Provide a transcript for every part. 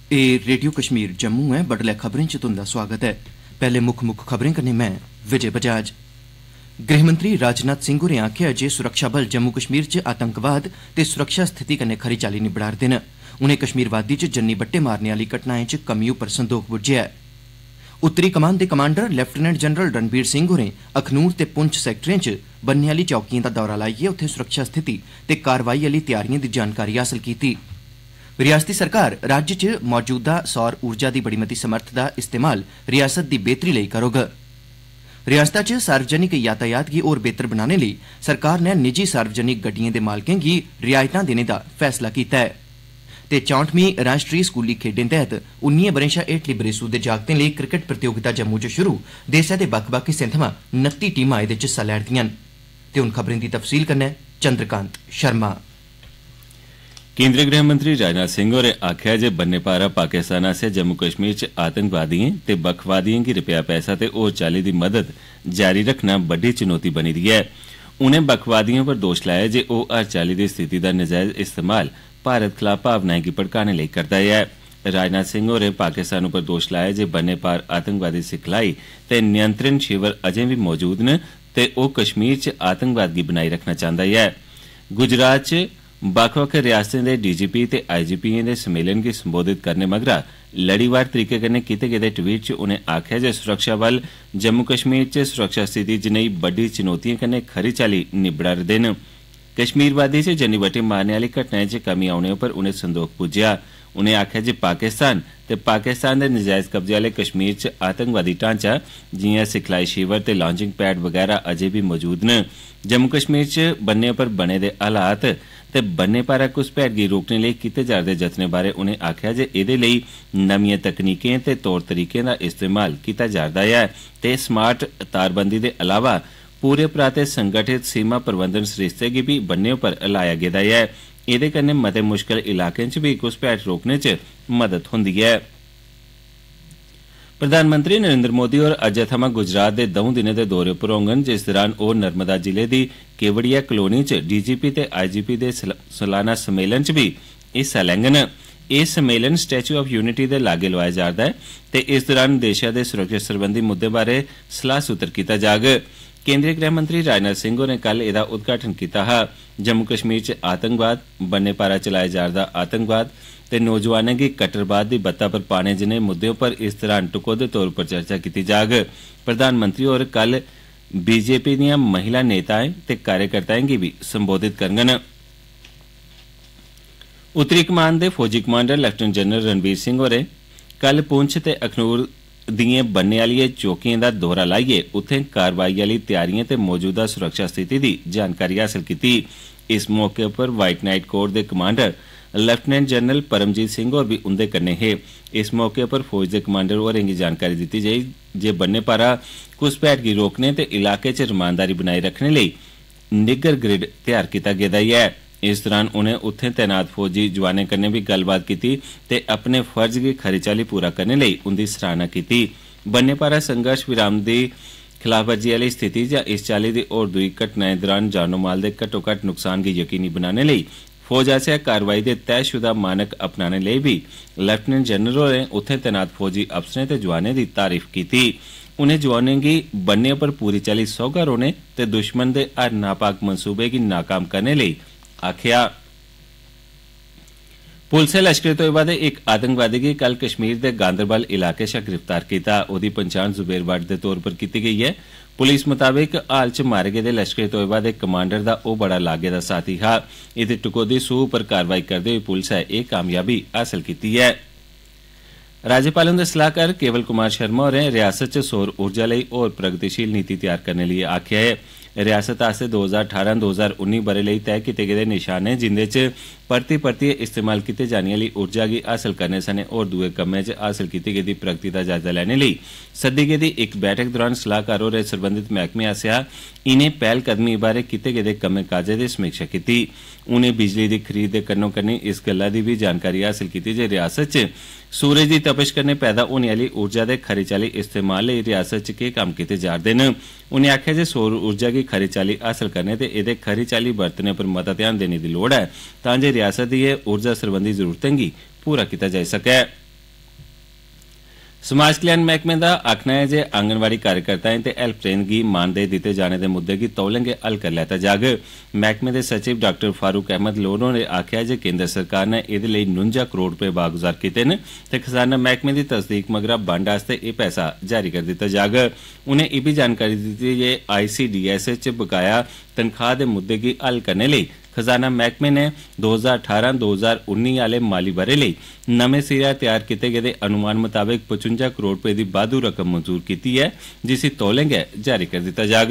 Radio Kashmir Jammu है। बडलै खबरें च तुंदा स्वागत है। पहले मुक्ख खबरें कन्नै मैं विजय बजाज। गृहमंत्री राजनाथ सिंह होरें आखेआ जे सुरक्षा बल जम्मू कश्मीर च आतंकवाद ते सुरक्षा स्थिति कन्नै खरी चाल्ली निबड़ा'रदे न। उनें कश्मीर वादी च जन्नी बट्टे मारने आह्ली घटनाएं च कमी उप्पर संदोख बुज्झेआ ऐ। उत्तरी कमान दे commander lieutenant general Ranbir Singh होरें अखनूर ते पुंछ सैक्टरें च बन्ने आह्ली चौकिएं दा दौरा लाइयै उत्थे सुरक्षा स्थिति ते कार्रवाई आह्ली तैयारिएं दी जानकारी हासल कीती। रियासती सरकार राज्य च मौजूदा सौर ऊर्जा दी बड़ी मती समर्थ दा इस्तेमाल रियासत दी बेहतरी लेई करोग। रियासता च सार्वजनिक यातायात गी होर बेहतर बनाने लेई सरकार नै निजी सार्वजनिक गड्डिएं दे मालकें गी रियायतां देने दा फैसला कीता है। ते 64वीं राष्ट्रीय स्कूली खेड्डें तैह्त 19 ब'रें शा हेठली बरेसू दे जागतें लेई क्रिकेट प्रतियोगिता जम्मू च शुरू। देसै दे बक्ख-बक्ख हिस्सें थमां 29 टीमां एह्दे च हिस्सा लै'रदियां न। ते हुन खबरें दी तफसील कन्नै चंद्रकांत शर्मा। केंद्रीय गृह मंत्री राजनाथ सिंह होरें आखेआ जे बन्ने पारा पाकिस्तान आसेआ जम्मू कश्मीर च आतंकवादिएं ते बक्खवादिएं गी रपेआ पैसा ते होर चाल्ली दी मदद जारी रखना बड्डी चुनौती बनी दी ऐ। उनें बक्खवादिएं पर दोश लाया जे ओह् हर चाल्ली दी स्थिति दा नजायज इस्तेमाल भारत खलाफ भावनाएं गी भड़काने लेई करदा ऐ। राजनाथ सिंह होरें पाकिस्तान उप्पर दोश लाया जे बन्ने पार आतंकवादी सिखलाई ते नियंत्रण शिवर अजें बी मौजूद न ते ओह् कश्मीर च आतंकवाद गी बनाई रखना चांह्दा ऐ। गुजरात च बक्ख-बक्ख रियासतें दे डीजीपी ते आईजीपीएं दे सम्मेलन गी संबोधित करने मगरा लड़ीवार तरीके कन्नै कीते गेदे ट्वीट च उनें आखेआ जे सुरक्षा बल जम्मू कश्मीर च सुरक्षा स्थिति जनेही बड्डी चुनौतिएं कन्नै खरी चाल्ली निबड़ा'रदे न। कश्मीर वादी च जन्नी बट्टी मारने आह्ली घटनाएं च कमी औने उप्पर उनें संदोख बुज्झेआ। उनें आखेआ जे पाकिस्तान ते पाकिस्तान दे नजायज कब्जे आह्ले कश्मीर च आतंकवादी ढांचा जिआं सिखलाई शिवर ते लांचिंग पैड वगैरा अजें बी मौजूद न। जम्मू कश्मीर च बन्ने उप्पर बने दे हालात ते बन्ने पारा घुसपैठ गी रोकने लेई कीते जा'रदे जतनें बारै उनें आखेआ जे एह्दे लेई नमियां तकनीकें ते तौर तरीकें दा इस्तेमाल कीता जा'रदा ऐ ते स्मार्ट तारबंदी दे अलावा पूरे पराते संगठित सीमा प्रबंधन सरिस्ते गी बी बन्ने उप्पर लाया गेदा ऐ। एह्दे कन्नै मते मुश्कल इलाकें च बी घुसपैठ रोकने च मदद होंदी ऐ। प्रधानमंत्री नरेंद्र मोदी होर अज्जै थमां गुजरात दे 2 दिनें दे दौरे उप्पर होङन, जिस दौरान ओह् नर्मदा जिले दी केवड़िया कलोनी च डीजीपी ते आईजीपी दे सालाना सम्मेलन च भी हिस्सा लैङन। एह् सम्मेलन स्टैच्यू ऑफ यूनिटी दे लागै लोआया जा'रदा ऐ ते इस दौरान देशै दे सुरक्षा सरबंधी मुद्दें बारै सलाह सूत्र कीता जाग। केंद्रीय गृह मंत्री राजनाथ सिंह होरें कल एह्दा उद्घाटन कीता हा। जम्मू कश्मीर च आतंकवाद, बन्ने पारा चलाया जा'रदा आतंकवाद ते नौजवानें गी कट्टरवाद दी बत्ता पर पाने जनेह् मुद्दें उप्पर इस दौरान टकोह्दे तौर उप्पर चर्चा कीती जाग। प्रधानमंत्री होर कल बीजेपी दियां महिला नेताएं ते कार्यकर्ताएं गी बी संबोधित करङन। उत्तरी कमान दे फौजी commander lieutenant general Ranbir Singh होरें कल पुंछ ते अखनूर दिएं बन्ने आह्लिएं चौकिएं दा दौरा लाइयै उत्थें कार्रवाई आह्ली तैयारिएं ते मौजूदा सुरक्षा स्थिति दी जानकारी हासल कीती। इस मौके उप्पर व्हाइट नाइट कोर दे commander lieutenant general Paramjit Singh होर बी उंदे कन्नै हे। इस मौके उप्पर फौज दे कमांडर होरें गी जानकारी दित्ती गेई जे बन्ने पारा घुसपैठ गी रोकने ते इलाके च रमानदारी बनाई रखने लेई निग्गर ग्रिड तैयार कीता गेदा ऐ। इस दौरान उनें उत्थें तैनात फौजी जवानें कन्नै बी गल्लबात कीती ते अपने फर्ज गी खरी चाल्ली पूरा करने लेई उंदी सराहना कीती। बन्ने पारा संघर्ष विराम दी खिलाफवर्जी आह्ली स्थिति जां इस चाल्ली दी होर दुई घटनाएं दौरान जानो माल दे घट्टोघट्ट नुकसान गी यकीनी बनाने लेई फौज आसेआ कार्रवाई दे तयशुदा मानक अपनाने लेई बी लेफ्टिनेंट जनरल होरें उत्थें तैनात फौजी अफसरें ते जवानें दी तारीफ कीती। उनें जवानें गी बन्ने उप्पर पूरी चाल्ली सौह्गा रौह्ने ते दुश्मन दे हर नापाक मंसूबे गी नाकाम करने लेई आखेआ। पुलसै लश्करे तोयबा दे इक आतंकवादी गी कल कश्मीर दे गांदरबल इलाके शा गिरफ्तार कीता। ओह्दी पन्छान जुबेर भट्ट दे तौर पर कीती गेई ऐ। पुलिस मताबक हाल च मारे गेदे लश्करे तोयबा दे कमांडर दा ओह् बड़ा लागै दा साथी हा। एह्दी टकोह्दी सूह उप्पर कार्रवाई करदे होई पुलसै एह् कामयाबी हासल कीती ऐ। राज्यपाल हुंदे सलाहकार केवल कुमार शर्मा होरें रियासत च सौर ऊर्जा लेई होर प्रगतिशील नीति तैयार करने लेई आखेआ ऐ। रियासत आस्तै 2018-2019 ब'रे लेई तैय कीते गेदे निशाने जिंदे च परतियै इस्तेमाल कीते जाने आह्ली ऊर्जा गी हासल करने सने होर दुए कम्में च हासल कीती गेदी प्रगति दा जायजा लैने लेई सद्दी गेदी इक बैठक दौरान सलाहकार होरें सरबंधत मैह्कमें आसेआ इनें पैह्लकदमी बारै कीते गेदे कम्में काजें दी समीक्षा कीती। उनें बिजली दी खरीद दे कन्नो कन्नी इस गल्ला दी बी जानकारी हासल कीती जे रियासत च सूरज दी तपश कन्नै पैदा होने आह्ली ऊर्जा दे खरी चाल्ली इस्तेमाल लेई रियासत च केह् कम्म कीते जा'रदे न। उनें आखेआ जे सौर ऊर्जा गी खरी चाल्ली हासल करने ते एह्दे खरी चाल्ली बरतने पर मता ध्यान देने दी लोड़ ऐ तां जे रियासत दियें ऊर्जा सरबंधी जरूरतें गी पूरा कीता जाई सकै। समाज कल्याण मैहकमे दा आखना है जे आंगनवाड़ी कार्यकर्ताएं ते हैल्परें गी मानदेय दित्ते जाने दे मुद्दे गी तौले गै हल करी लैता जाग। मैहकमे दे सचिव डॉ फारूक अहमद लोन होरें आखेआ जे केंद्र सरकार ने एह्दे लेई 49 करोड़ रपे बागुजार कीते न ते खजाना मैहकमे दी तस्दीक मगरा बंड आस्तै एह् पैसा जारी करी दित्ता जाग। उनें इब्बी जानकारी दित्ती जे ICDS च बकाया तनखाह दे मुद्दे गी हल करने लेई खजाना मैहकमे ने 2018-2019 आले माली ब'रे लेई नमें सिरेआ तैयार कीते गेदे अनुमान मताबक 55 करोड़ रपे दी बाद्धू रकम मंजूर कीती ऐ, जिसी तौले गै जारी करी दित्ता जाग।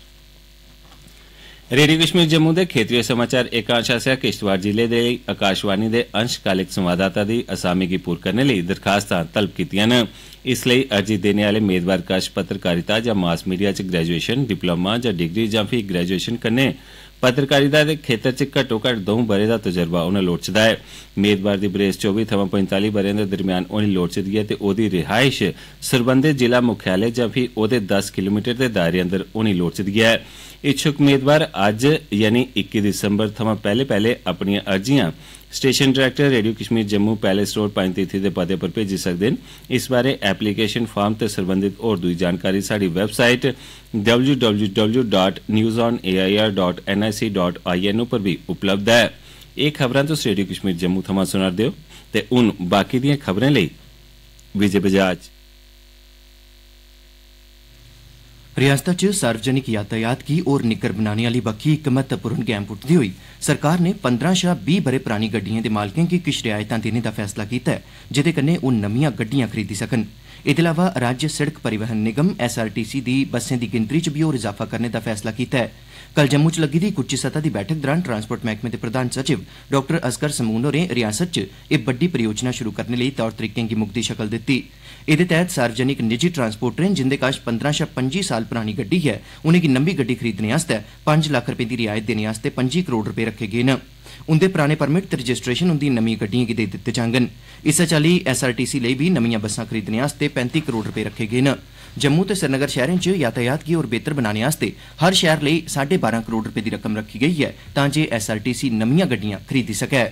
रेडियो कश्मीर जम्मू दे खेतरी समाचार एकांश आसेआ किश्तवाड़ जिले दे आकाशवाणी दे अंशकालिक संवाददाता दी असामी गी पूर करने लेई दरखास्तां तलब कीतीआं न। इस लेई अर्जी देने आले मेदवार कश पत्रकारिता जां मास मीडिया च ग्रेजुएशन, डिप्लोमा जां डिग्री जां फ्ही ग्रेजुएशन कन्नै पत्रकारिता दे खेतर च घट्टो घट्ट 2 ब'रें दा तजर्बा होना लोड़चदा ऐ। मेदवार दी बरेस 24 थमां 45 ब'रें दे दरम्यान होनी लोड़चदी ऐ ते ओह्दी रिहाइश सरबंधित जिला मुख्यालय जां फ्ही ओह्दे 10 किलोमीटर दे दायरे अंदर होनी लोड़चदी ऐ। इच्छुक मेदवार अज्ज यानी 21 दिसंबर थमां पैह्ले अपनियां अर्जियां station director radio Kashmir Jammu palace road Panjtirthi दे पते पर भेजी सकदे न। इस बारै एप्लीकेशन फार्म ते सरबंधित होर दूई जानकारी साढ़ी वैबसाइट www.newsonair.nic.in उप्पर भी उपलब्ध है। एह् खबरां तुस रेडियो कश्मीर जम्मू थमां सुना'रदे हो ते हुन बाकी दियां खबरें लेई विजय बजाज। रियासता च सार्वजनिक यातायात गी होर निग्गर बनाने आली बक्खी इक महत्वपूर्ण गैं पुट्टदे होई सरकार ने 15 शा 20 ब'रे परानी गड्डिएं दे मालकें गी किश रियायतां देने दा फैसला कीता है, जेह्दे कन्नै ओह् नमियां गड्डियां खरीदी सकन। एह्दे अलावा राज्य सड़क परिवहन निगम SRTC दी बसें दी गिनतरी च भी होर इजाफा करने दा फैसला कीता है। कल जम्मू च लग्गी दी इक उच्ची सतह दी बैठक दौरान ट्रांसपोर्ट मैह्कमे दे प्रधान सचिव डॉ असगर समून होरें रियासत च एह् बड्डी परियोजना शुरू करने लेई तौर तरीकें गी मुकदी शक्ल दित्ती। एह्दे तैह्त सार्वजनिक निजी ट्रांसपोर्टरें जिंदे कश 15 शा 25 साल परानी गड्डी है उनेंगी नमीं गड्डी खरीदने आस्तै 5 लक्ख रपे दी रियायत देने आस्तै 25 करोड़ रपे रखे गे न। उंदे पराने परमिट ते रजिस्ट्रेशन उंदी नमीं गड्डिएं गी देई दित्ते जाङन। इस्सै चाल्ली SRTC लेई बी नमियां बस्सां खरीदने आस्तै 35 करोड़ रपे रखे गे न। जम्मू ते श्रीनगर शैह्रें च यातायात गी होर बेहतर बनाने आस्तै हर शैह्र लेई 12.5 करोड़ रपे दी रकम रखी गेई है तां जे SRTC नमियां गड्डियां खरीदी सकै।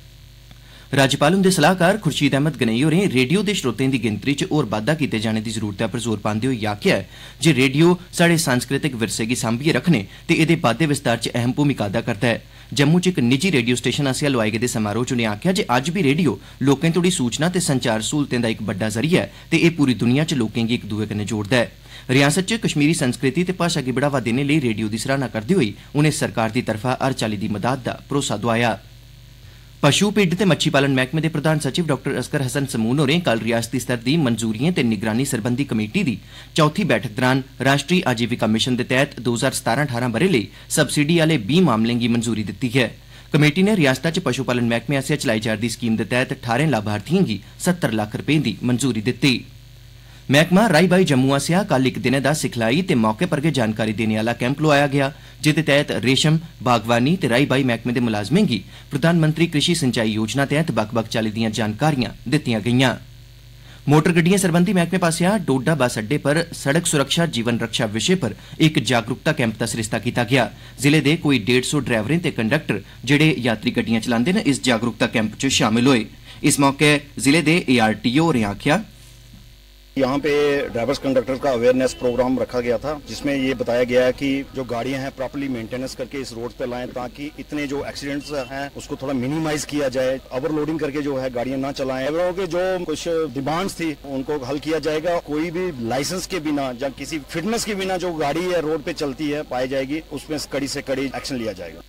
राज्यपाल हुंदे सलाहकार खुर्शीद अहमद गनेई होरें रेडियो दे श्रोतें दी गिनतरी च होर बाद्दा कीते जाने दी जरूरतै पर जोर पांदे होई आखेआ ऐ जे रेडियो स्हाड़े सांस्कृतिक विरसे गी सांभियै रखने ते एह्दे बाद्दे विस्तार च अहम भूमिका अदा करदा है। जम्मू च इक निजी रेडियो स्टेशन आसेआ लोआए गेदे समारोह च उनें आखेआ जे अज्ज बी रेडियो लोकें तोड़ी सूचना ते संचार सहूलतें दा इक बड्डा जरिया ऐ ते एह् पूरी दुनिया च लोकें गी इक दूए कन्नै जोड़दा है। रियासत च कश्मीरी संस्कृति ते भाशा गी बढ़ावा देने लेई रेडियो दी सराहना करदे होई उनें सरकार दी तरफा हर चाल्ली दी मदाद दा भरोसा दोआया। पशु भिड्ड ते मच्छी पालन मैह्कमे दे प्रधान सचिव डॉ असगर हसन समून होरें कल रियासती स्तर दी मंजूरियें ते निगरानी सरबंधी कमेटी दी चौथी बैठक दौरान राष्ट्री आजीविका मिशन दे तैह्त 2017-18 ब'रे लेई सबसिडी आह्ले 20 मामलें गी मंजूरी दित्ती है। कमेटी ने रियासता च पशु पालन मैह्कमे आसेआ चलाई जा'रदी स्कीम दे तैह्त 18 लाभार्थिएं गी 70 लक्ख रपें दी मंजूरी दित्ती। मैह्कमा राई बाई जम्मू आसेआ कल इक दिनै दा सिखलाई ते मौके पर गै जानकारी देने आह्ला कैंप लोआया गेआ, जेह्दे तैह्त रेशम, बागवानी ते राई बाई मैह्कमे दे मुलाजमें गी प्रधानमंत्री कृषि सिंचाई योजना तैह्त बक्ख-बक्ख चाल्ली दिआं जानकारियां दित्तिआं गेईआं। मोटर गड्डिएं सरबंधी मैह्कमे पासेआ डोडा बस अड्डे पर सड़क सुरक्षा जीवन रक्षा विशे पर एक जागरूकता कैंप दा सरिस्ता कीता गेआ। जिले दे कोई 150 ड्राइवरें ते कंडक्टर जेह्ड़े यात्री गड्डियां चलांदे न इस जागरूकता कैंप च शामिल होए। इस मौके जिले दे ARTO होरें आखेआ, यहाँ पे ड्राइवर्स कंडक्टर का अवेयरनेस प्रोग्राम रखा गया था, जिसमें ये बताया गया है कि जो गाड़ियां हैं प्रॉपर्ली मेंटेनेंस करके इस रोड पे लाएं ताकि इतने जो एक्सीडेंट्स हैं उसको थोड़ा मिनिमाइज किया जाए। ओवरलोडिंग करके जो है गाड़ियां ना चलाएं। ड्राइवरों के जो कुछ डिमांड्स थी उनको हल किया जाएगा। कोई भी लाइसेंस के बिना या किसी फिटनेस के बिना जो गाड़ी है रोड पे चलती है पाई जाएगी, उसमें कड़ी से कड़ी एक्शन लिया जाएगा।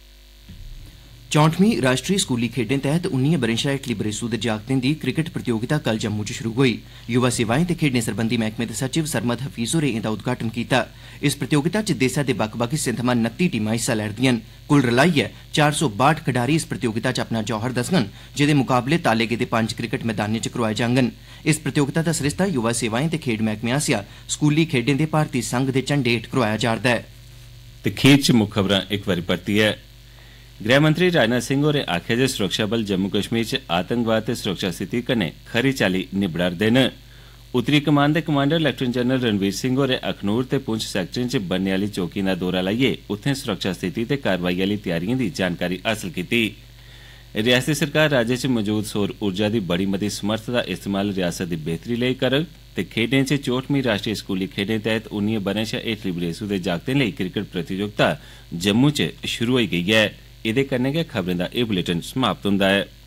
64वीं राष्ट्रीय स्कूली खेड्डें तैह्त 19 ब'रें शा हेठली बरेसू दे जागतें दी क्रिकेट प्रतियोगिता कल जम्मू च शुरू होई। युवा सेवाएं ते खेड्डें सरबंधी मैह्कमे दे सचिव सरमद हफीज़ होरें एह्दा उद्घाटन कीता। इस प्रतियोगिता च देसै दे बक्ख-बक्ख हिस्सें थमां 29 टीमां हिस्सा लै'रदिआं न। कुल रलाइयै 462 खडारी इस प्रतियोगिता च अपना जौहर दस्सङन, जेह्दे मुकाबले ताले गेदे 5 क्रिकेट मैदानें च करोआए जाङन। इस प्रतियोगिता दा सरिस्ता युवा सेवाएं ते खेड्ड मैह्कमे आसेआ स्कूली खेड्डें दे भारती संघ दे झंडे हेठ करोआया जा'रदा ऐ। ते खेड्ड च मुक्ख खबरां इक बारी परतियै। गृहमंत्री राजनाथ सिंह होरें आखेआ जे सुरक्षाबल जम्मू कश्मीर च आतंकवाद ते सुरक्षा स्थिति कन्नै खरी चाल्ली निबड़ा'रदे न। उत्तरी कमान दे commander lieutenant general Ranbir Singh होरें अखनूर ते पुंछ सैक्टरें च बनने आह्ली चौकिएं दा दौरा लाइयै उत्थें सुरक्षा स्थिति ते कार्रवाई आह्ली तैयारिएं दी जानकारी हासल कीती। रियासती सरकार राज्य च मौजूद सौर ऊर्जा दी बड़ी मती समर्थ दा इस्तेमाल रियासत दी बेहतरी लेई करग ते खेड्डें च 64वीं राष्ट्रीय स्कूली खेड्डें तैह्त 19 ब'रें शा हेठली बरेसू दे जागतें लेई क्रिकेट प्रतियोगिता जम्मू च शुरू होई गेई ऐ। एह्दे कन्नै गै खबरें दा एह् बुलेटिन समाप्त हुंदा ऐ।